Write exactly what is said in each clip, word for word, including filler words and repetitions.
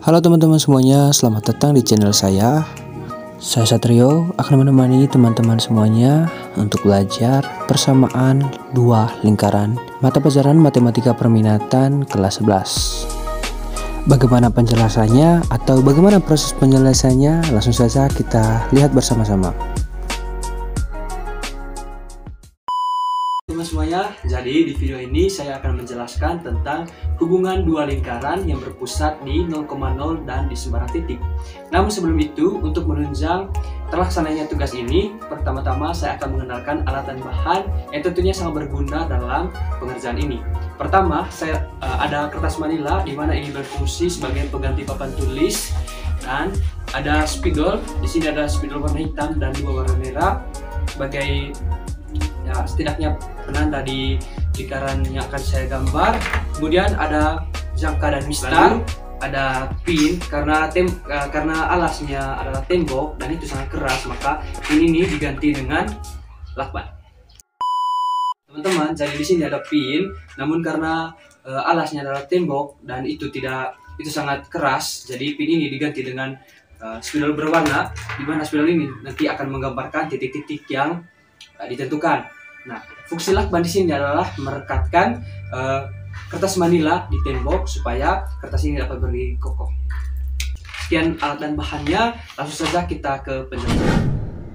Halo teman-teman semuanya, selamat datang di channel saya. Saya Satrio akan menemani teman-teman semuanya untuk belajar persamaan dua lingkaran mata pelajaran Matematika Perminatan kelas sebelas. Bagaimana penjelasannya atau bagaimana proses penjelasannya, langsung saja kita lihat bersama-sama. Teman semuanya, jadi di video ini saya akan menjelaskan tentang hubungan dua lingkaran yang berpusat di nol koma nol dan di sembarang titik. Namun sebelum itu, untuk menunjang terlaksananya tugas ini, pertama-tama saya akan mengenalkan alat dan bahan yang tentunya sangat berguna dalam pengerjaan ini. Pertama, saya uh, ada kertas manila di mana ini berfungsi sebagai pengganti papan tulis, dan ada spidol. Di sini ada spidol warna hitam dan dua warna merah sebagai ya setidaknya penanda di lingkaran yang akan saya gambar. Kemudian ada jangka dan mistar, ada pin karena tem uh, karena alasnya adalah tembok dan itu sangat keras, maka pin ini diganti dengan lakban. Teman-teman, jadi di sini ada pin, namun karena uh, alasnya adalah tembok dan itu tidak itu sangat keras, jadi pin ini diganti dengan uh, spidol berwarna, di mana spidol ini nanti akan menggambarkan titik-titik yang uh, ditentukan. Nah, fungsi lakban di sini adalah merekatkan uh, kertas manila di tembok supaya kertas ini dapat berdiri kokoh. Sekian alat dan bahannya, langsung saja kita ke penjelasan.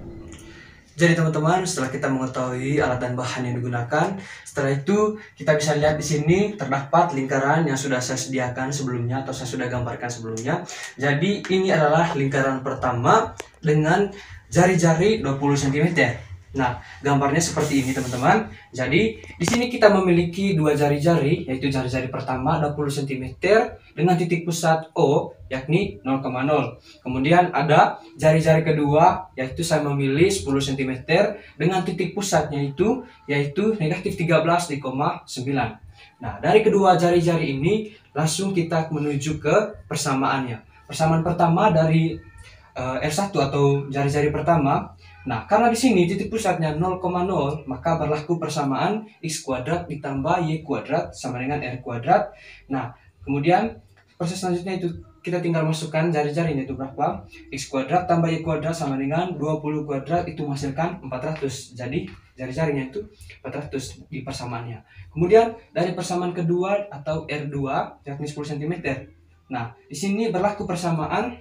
Jadi teman-teman, setelah kita mengetahui alat dan bahan yang digunakan, setelah itu kita bisa lihat di sini terdapat lingkaran yang sudah saya sediakan sebelumnya atau saya sudah gambarkan sebelumnya. Jadi ini adalah lingkaran pertama dengan jari-jari dua puluh sentimeter. Nah, gambarnya seperti ini teman-teman. Jadi di sini kita memiliki dua jari-jari, yaitu jari-jari pertama dua puluh sentimeter dengan titik pusat O yakni nol koma nol. Kemudian ada jari-jari kedua, yaitu saya memilih sepuluh sentimeter dengan titik pusatnya itu yaitu negatif tiga belas koma sembilan. Nah, dari kedua jari-jari ini langsung kita menuju ke persamaannya. Persamaan pertama dari uh, R satu atau jari-jari pertama. Nah, karena di sini titik pusatnya nol koma nol, maka berlaku persamaan x kuadrat ditambah y kuadrat sama dengan r kuadrat. Nah, kemudian proses selanjutnya itu kita tinggal masukkan jari-jarinya itu berapa? X kuadrat tambah y kuadrat sama dengan dua puluh kuadrat, itu menghasilkan empat ratus. Jadi jari-jarinya itu empat ratus di persamaannya. Kemudian dari persamaan kedua atau R dua yakni sepuluh sentimeter. Nah, di sini berlaku persamaan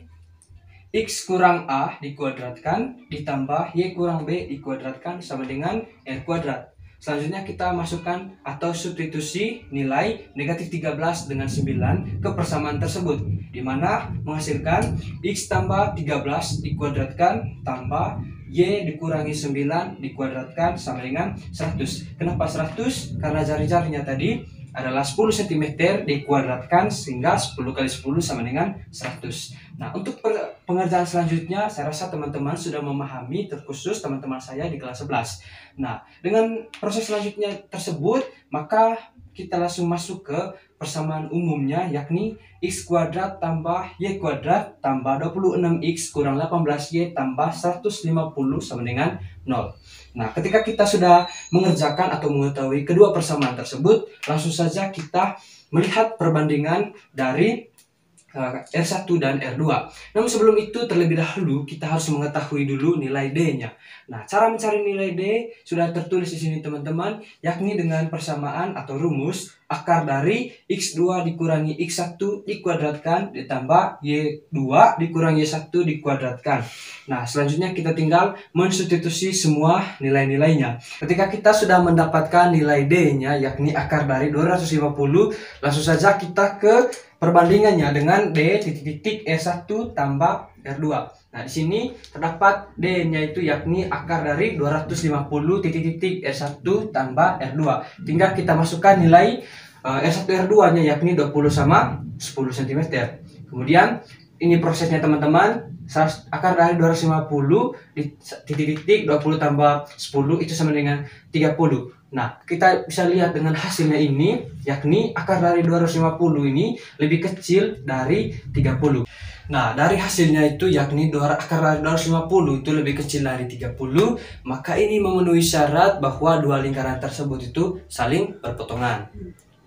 X kurang A dikuadratkan ditambah Y kurang B dikuadratkan sama dengan R kuadrat. Selanjutnya kita masukkan atau substitusi nilai negatif tiga belas dengan sembilan ke persamaan tersebut, di mana menghasilkan X tambah tiga belas dikuadratkan tambah Y dikurangi sembilan dikuadratkan sama dengan seratus. Kenapa seratus? Karena jari-jarinya tadi adalah sepuluh sentimeter dikuadratkan sehingga sepuluh kali sepuluh sama dengan seratus. Nah, untuk pengerjaan selanjutnya saya rasa teman-teman sudah memahami, terkhusus teman-teman saya di kelas sebelas. Nah, dengan proses selanjutnya tersebut, maka kita langsung masuk ke persamaan umumnya, yakni x kuadrat tambah y kuadrat tambah dua puluh enam x kurang delapan belas y tambah seratus lima puluh sama dengan nol. Nah, ketika kita sudah mengerjakan atau mengetahui kedua persamaan tersebut, langsung saja kita melihat perbandingan dari uh, R satu dan R dua. Namun sebelum itu, terlebih dahulu kita harus mengetahui dulu nilai D-nya. Nah, cara mencari nilai D sudah tertulis di sini teman-teman, yakni dengan persamaan atau rumus akar dari x dua dikurangi x satu dikuadratkan ditambah y dua dikurangi y satu dikuadratkan. Nah, selanjutnya kita tinggal mensubstitusi semua nilai-nilainya. Ketika kita sudah mendapatkan nilai D-nya, yakni akar dari dua ratus lima puluh, langsung saja kita ke perbandingannya dengan D titik-titik R satu tambah R dua. Nah, di sini terdapat D-nya itu yakni akar dari dua ratus lima puluh titik-titik R satu tambah R dua. Tinggal kita masukkan nilai uh, R satu R dua-nya yakni dua puluh sama sepuluh sentimeter. Kemudian ini prosesnya teman-teman. Akar dari dua ratus lima puluh di titik-titik dua puluh tambah sepuluh itu sama dengan tiga puluh. Nah, kita bisa lihat dengan hasilnya ini, yakni akar dari dua ratus lima puluh ini lebih kecil dari tiga puluh. Nah, dari hasilnya itu yakni akar dari dua ratus lima puluh itu lebih kecil dari tiga puluh, maka ini memenuhi syarat bahwa dua lingkaran tersebut itu saling berpotongan.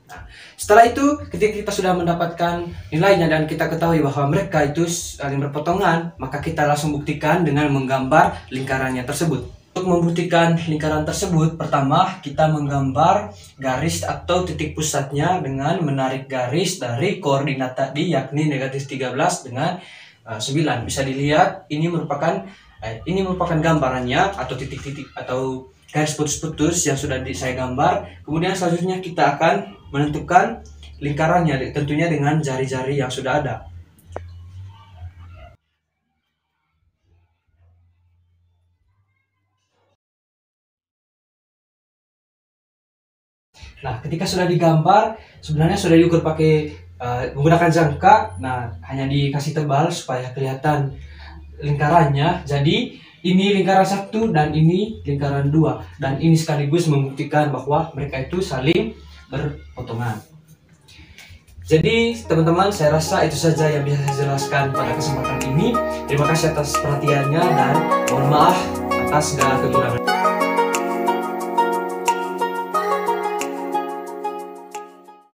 Nah, setelah itu ketika kita sudah mendapatkan nilainya dan kita ketahui bahwa mereka itu saling berpotongan, maka kita langsung buktikan dengan menggambar lingkarannya tersebut. Untuk membuktikan lingkaran tersebut, pertama kita menggambar garis atau titik pusatnya dengan menarik garis dari koordinat tadi, yakni negatif tiga belas dengan uh, sembilan. Bisa dilihat ini merupakan eh, ini merupakan gambarannya atau titik-titik atau garis putus-putus yang sudah di, saya gambar. Kemudian selanjutnya kita akan menentukan lingkarannya, tentunya dengan jari-jari yang sudah ada. Nah, ketika sudah digambar, sebenarnya sudah diukur pakai uh, menggunakan jangka. Nah, hanya dikasih tebal supaya kelihatan lingkarannya. Jadi ini lingkaran satu dan ini lingkaran dua, dan ini sekaligus membuktikan bahwa mereka itu saling berpotongan. Jadi teman-teman, saya rasa itu saja yang bisa saya jelaskan pada kesempatan ini. Terima kasih atas perhatiannya dan mohon maaf atas segala kekurangan.